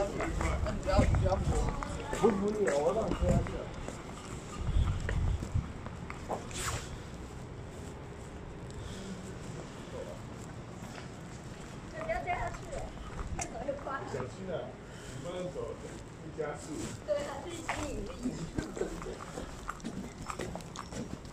不服你，我让你喝下去。 不要掉下去，越走越快。 小心啊，你慢慢走，不加速。 对啊，去吸引力。